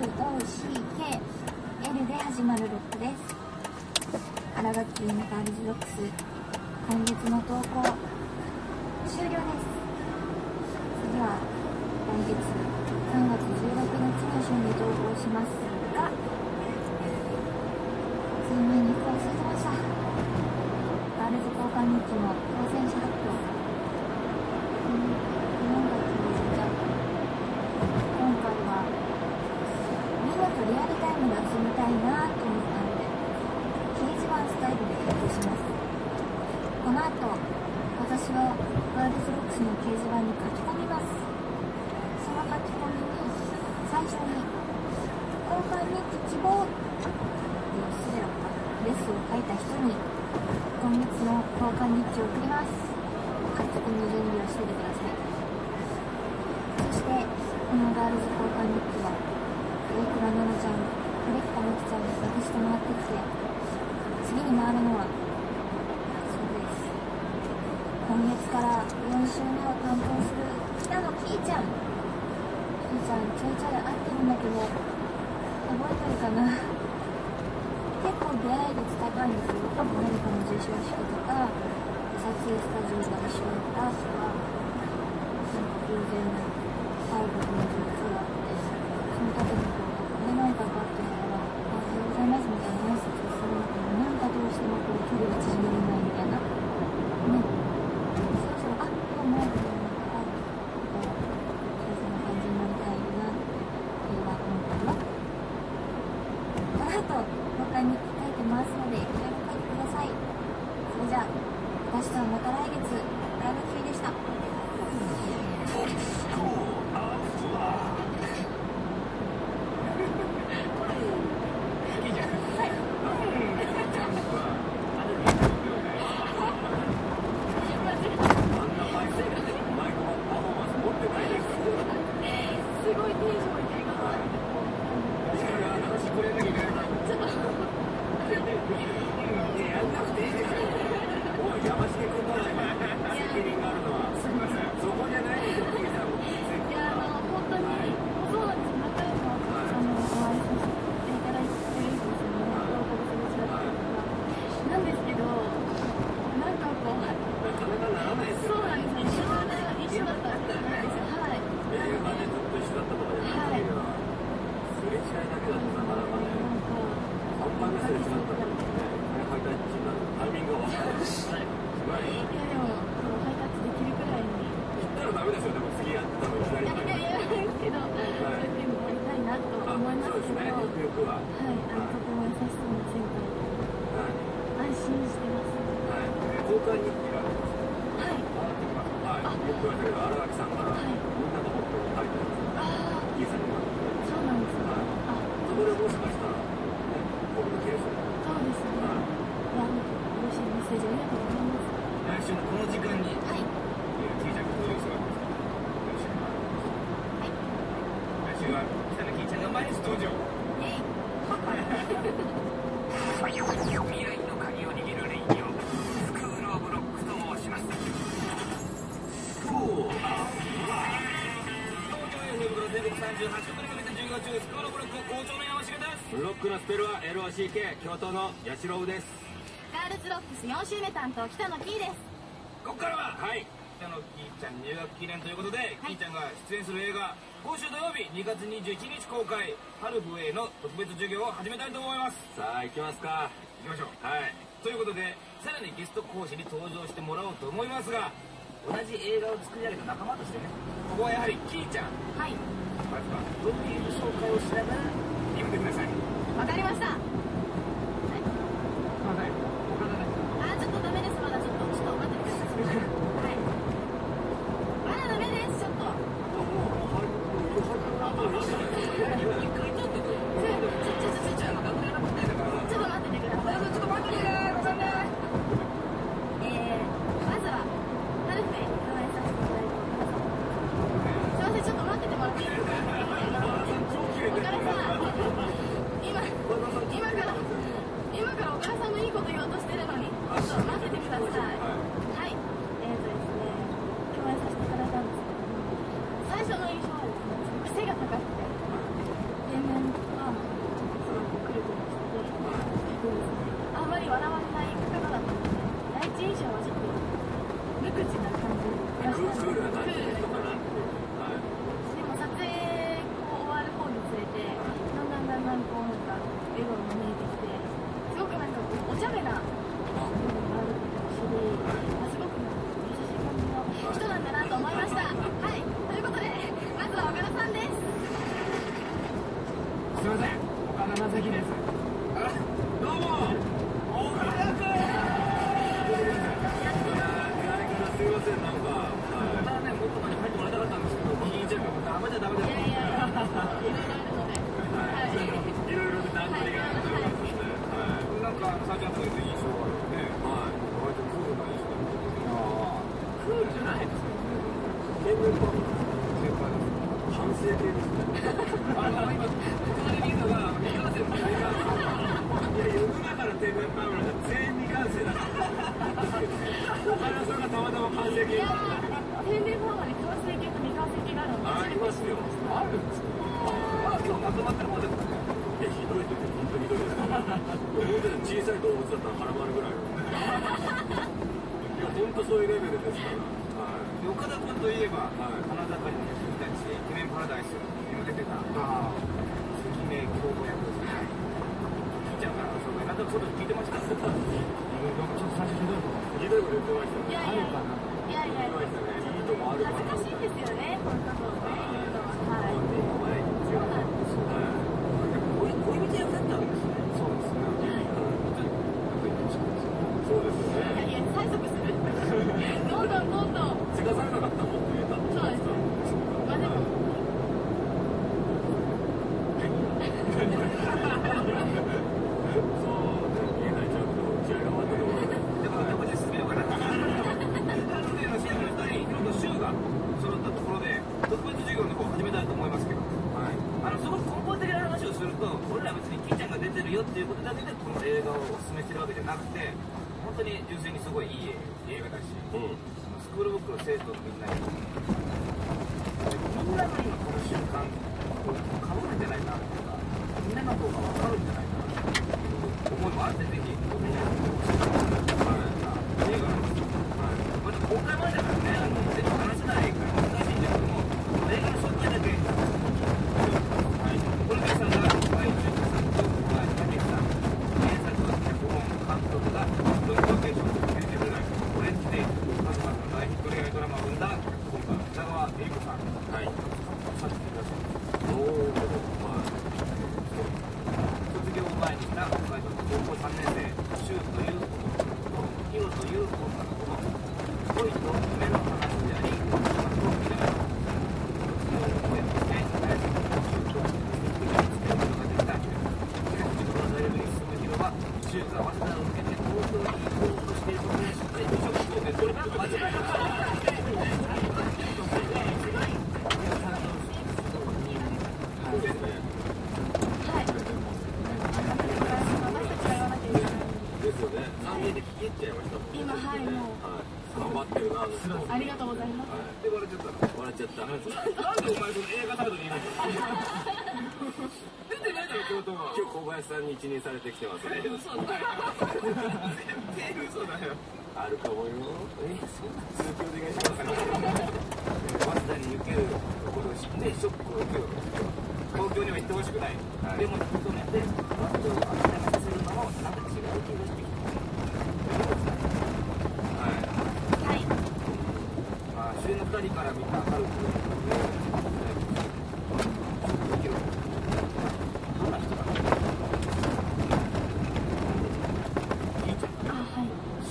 L で始まるロックです。新垣結衣のガールズロックス、今月の投稿終了です。次は来月3月16日の週に投稿しますが、つい前に忘れてました。ガールズ交換日記の当選者発表。今回はみんなとリアルタイムで遊びたいなと思ったので、掲示板スタイルで発表します。この後、私はガールズロックスの掲示板に書き込みます。その書き込みに最初に交換日記希望っていう失礼だったレスを書いた人に今月の交換日記を送ります。書き込みの準備をしておいてください。そしてこのガールズ交換日記は大倉奈々ちゃん、コレクタミキちゃんに渡してもらってきて、次に回るのはそうです、今月から4週目を担当する北野きーちゃん。きーちゃんちょいちょい会ってるんだけど覚えてるかな。結構出会い率高いんですよ。何かの授賞式とか撮影スタジオが一緒だったとか、偶然最後の実はその時になんかバッとしたら、おはようございますみたいな挨拶をするんだけど、なんかどうしてもこう距離が縮まらないみたいなね、そろそろどうもみたいな、そんな感じになりたいなっていうのは思ったよ。この後他に書いてますので、いろいろ書いてください。それじゃあ私とはまた来月。ライブキーでした。 ロックのスペルは LOCK、 京都の八代です。 ガールズロックス4週目担当北野キーです。 ここからは北野キーちゃん入学記念ということで、キーちゃんが出演する映画、今週土曜日2月21日公開、ハルフへの特別授業を始めたいと思います。さあ行きますか。行きましょう。ということで、さらにゲスト講師に登場してもらおうと思いますが、同じ映画を作り上げた仲間としてね、ここはやはりキーちゃん、まずはプロフィール紹介をしながら読んでください。 わかりました。ちょっとダメです。まだちょっと待ってください。まだダメです。ちょっとゆっくりとってちょっと待っててください。まずはハルフへに加えさせていただいております。すいません、ちょっと待っててもらっていいですか。岡田さん、今からか、またね、もっと前に帰ってもらいたかったんですけど、聞いちゃうから、ダメだダメだ。 いやいやいや、いろいろあるので、はい、 いろいろと段取りがあるということですね。はい。なんか、さあちゃんという印象があるね。はい。割とクールな印象だった。ああ。クールじゃないですよね。天然パン先輩です。反省系ですね。今、隣にいるのが、未完成の未完成。いや、世の中の天然パンは全員未完成だから。岡田さんがたまたま完成形。 いや天然パンはね、完成形と未完成形があるので、 ありますよ。あるんですか。まあ、今日まとまってる方ですね。いや、ひどい時は本当にひどいです。もうちょっと小さい動物だったら絡まるぐらい。いや、本当そういうレベルですから。岡田君といえば、花盛りの君たち、イケメンパラダイスにも出てた、関根京子役ですね。聞いちゃうから、そうなんかちょっと聞いてました。ちょっと最初ひどいこと言ってましたね。 いやいやいや、 言ってましたね。いいとこあるかな。 恥ずかしいんですよね、こんなのね、言うのは。はい。 そうなんですよね。恋人役だったわけですね。そうですね。そうですよね。 いやいや、催促する。どんどんどんどん。 継がされなかったもんね。 そうです。まあでも。 よっていうことだけでこの映画をおすすめしてるわけじゃなくて、本当に純粋にすごいいい映画だし、スクールブックの生徒のみんなにみんなが今この瞬間かぶるんじゃないかなとか、みんなの方が分かるんじゃないかなという思いもあって、ぜひ僕に映画なんですよ。まだ公開前だからね、全部話せないから難しいんだけども、映画の紹介だけこれからさんが毎週ありがとうございます。 で、笑っちゃったの。笑っちゃった。なんでお前その映画サイドにいるの？出てないだろ、京都は。今日小林さんに一任されてきてますね。嘘だよ。全然嘘だよ。あるかもよ。続きお願いします。早稲田に受けるところを知ってショックを受ける。東京には行ってほしくない。でも一目で早稲田を諦めさせるのもなんか違う気がしてきた。主演の2人から見たハルクのどんな人だろう。いいじゃん。 はい。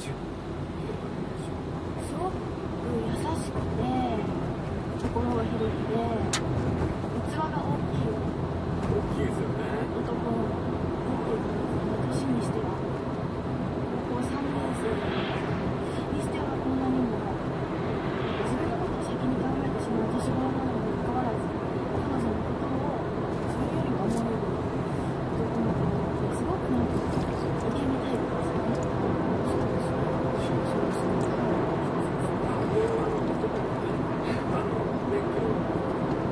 すごく優しくて、心が広くて、器が大きい。 大きいですよね。 男の年にしては高校3年生にしてはこんなにも。自分のことを先に考えてしまう年頃なのにもかかわらず、彼女のことをそれよりも思える男の子ですごくなんか受け身タイプですよね。 勉強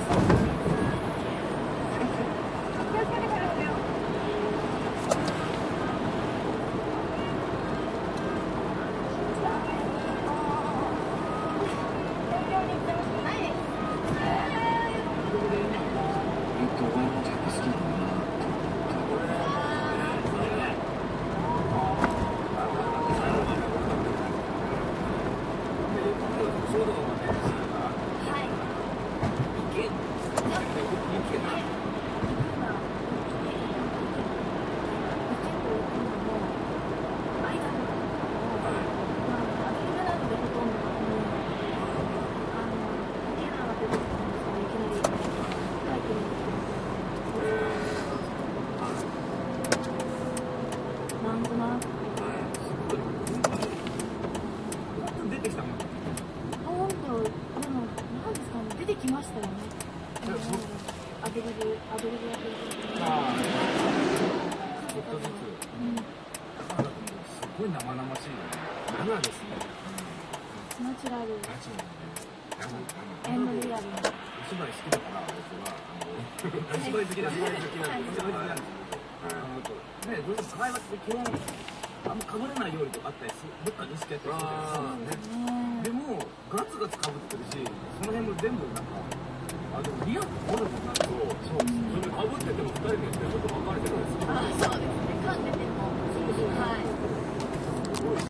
きましたよね。アドリブやってる時に。 ああ、ちょっとずつ。だからすごい生々しいよね。生ですね。 ナチュラル。 ナチュラル。 エンドリアル。 お芝居好きだから僕はお芝居好きなんです。お芝居好きなんです。ね、どうしても会話って基本あんまかぶれないようにとかあったりする、どっかに意識やったりするじゃないですか。でもガツガツかぶってるし、その辺も全部なんかでもリアルに撮るとなると、そうそれかぶってても2人でちょっと分かれてるんですよ。 そうですね。噛んでても。はい。